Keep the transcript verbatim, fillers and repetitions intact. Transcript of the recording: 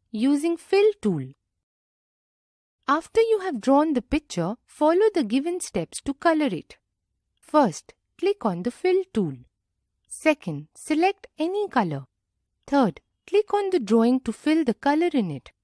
using Fill tool. After you have drawn the picture, follow the given steps to color it. First, click on the Fill tool. Second, select any color. Third, click on the drawing to fill the color in it.